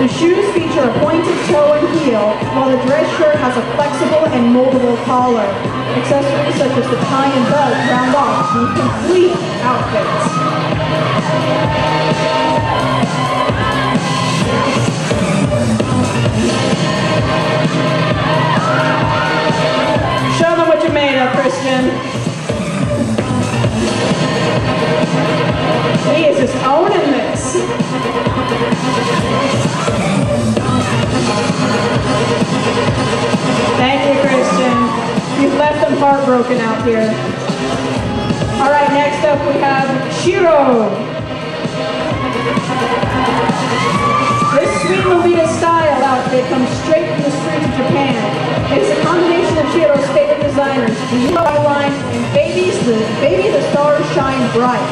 The shoes feature a pointed toe and heel, while the dress shirt has a flexible and moldable collar. Accessories such as the tie and belt round off the complete outfits. Show them what you made of, Christian. He is just owning this. Thank you, Christian. You've left them heartbroken out here. All right, next up we have Shiro. This sweet Lolita style outfit comes straight from the streets of Japan. It's a combination of Shiro's favorite designers, the Line and Baby the Stars Shine Bright.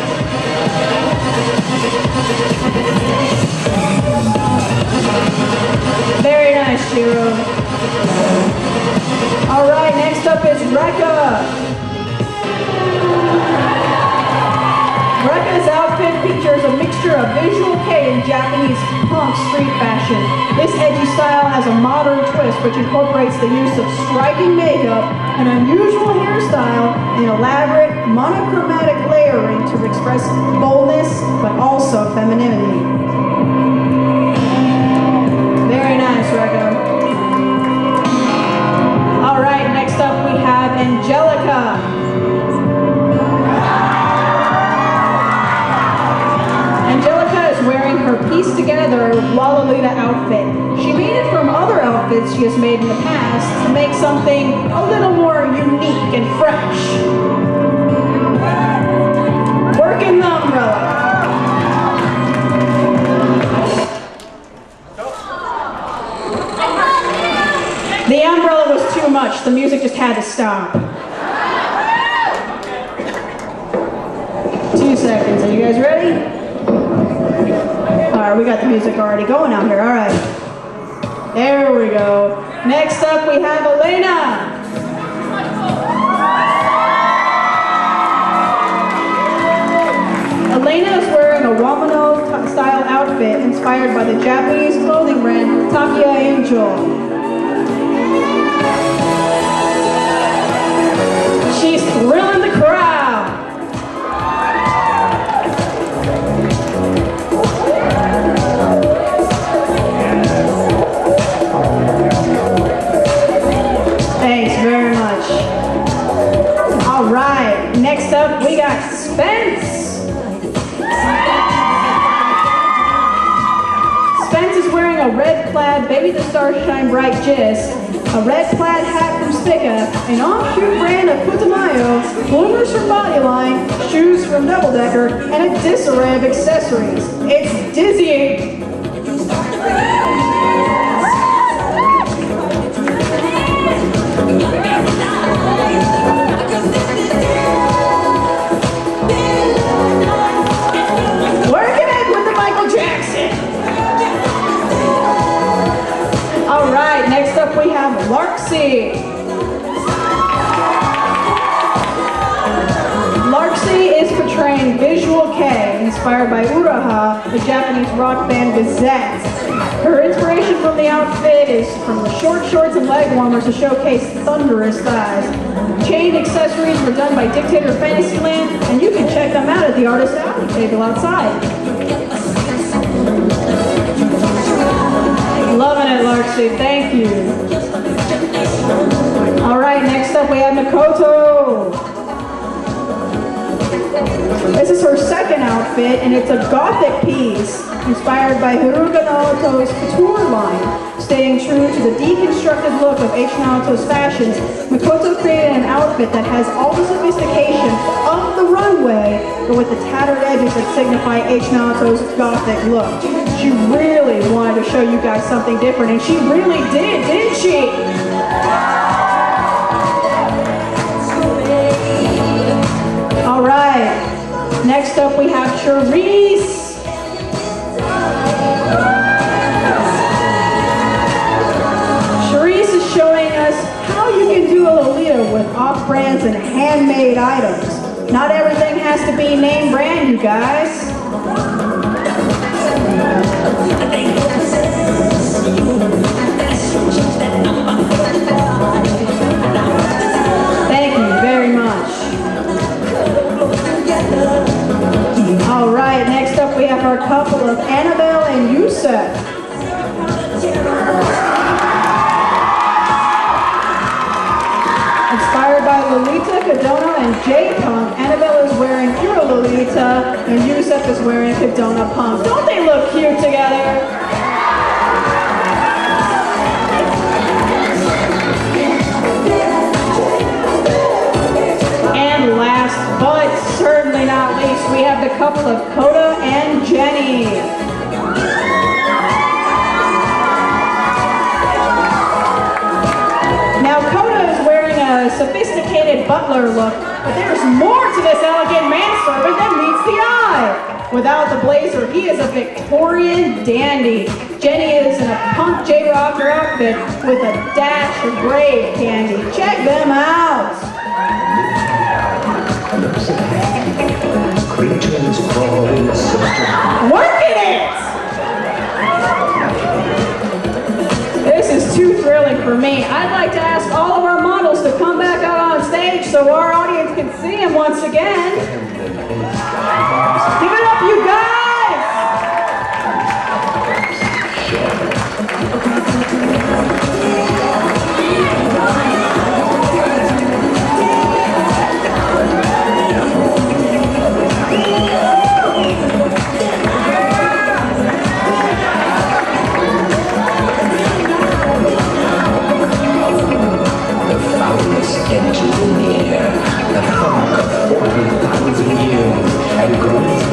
Very nice, Shiro. All right, next up is Rekka. Rekka's outfit features a mixture of visual kei and Japanese punk street fashion. This edgy style has a modern twist which incorporates the use of striking makeup, an unusual hairstyle, and elaborate monochromatic layering to express boldness but also femininity. Very nice, Rekka. All right, next up we have Angelica. Wearing her pieced together Lolita outfit. She made it from other outfits she has made in the past to make something a little more unique and fresh. Working the umbrella. The umbrella was too much. The music just had to stop. 2 seconds. Are you guys ready? We got the music already going out here. All right. There we go. Next up, we have Elena. Elena is wearing a Wamano-style outfit inspired by the Japanese clothing brand Takia Angel. She's thrilling the crowd. Thanks very much. All right, next up we got Spence. Spence is wearing a red plaid Baby the Stars Shine Bright Jizz, a red plaid hat from Stika, an offshoot brand of Putumayo, bloomers from Bodyline, shoes from Double Decker, and a disarray of accessories. It's dizzying. Working it with the Michael Jackson. All right, next up we have Larksy. Larksy is portraying visual kei inspired by Uraha, the Japanese rock band Gazette. Her inspiration from the outfit is from the short shorts and leg warmers to showcase thunderous thighs. Chain accessories were done by Dictator Fantasyland, and you can check them out at the artist alley table outside. Loving it, Larksy. Thank you. All right, next up we have Makoto. This is her second outfit, and it's a gothic piece inspired by Haruka Naoto's couture line. Staying true to the deconstructed look of H. Naoto's fashions, Makoto created an outfit that has all the sophistication of the runway, but with the tattered edges that signify H. Naoto's gothic look. She really wanted to show you guys something different, and she really did, didn't she? All right, next up we have Charisse. Charisse is showing us how you can do a Lolita with off-brands and handmade items. Not everything has to be name brand, you guys. Inspired by Lolita, Cadona, and J-Punk, Annabelle is wearing Pure Lolita, and Yusef is wearing Cadona Punk. Don't they look cute together? And last, but certainly not least, we have the couple of Coda and Jenny. Now, Coda is wearing a sophisticated butler look, but there's more to this elegant manservant than meets the eye. Without the blazer, he is a Victorian dandy. Jenny is in a punk J-rocker outfit with a dash of brave candy. Check them out. Creatures crawling, Working it! This is too thrilling for me. I'd like to ask all of our models to come back out on stage so our audience can see them once again. Give it up, you guys! Energy in the air, the funk of 40,000 years, and great